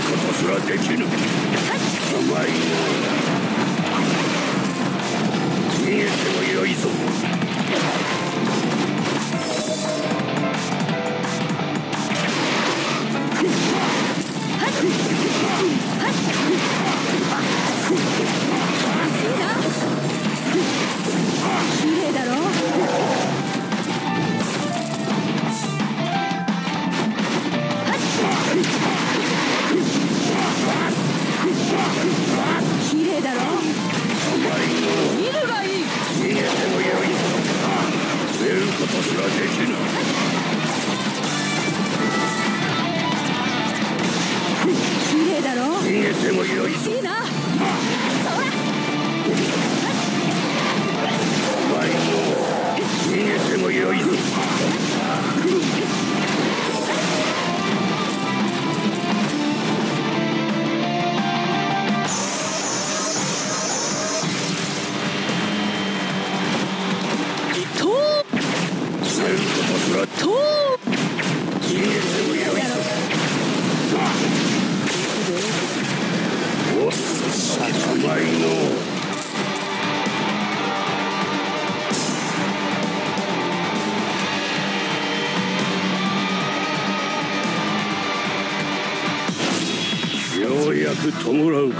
ことすらできぬ。甘いな。逃げてもよいぞ。 綺麗だろ。綺麗だろ。見るがいい。 逃げてもよいぞ。出ることすらできぬ。 綺麗だろ。 逃げてもよいぞ。 いいな。そら。 甘いの。逃げてもよいぞ。ようやく弔う。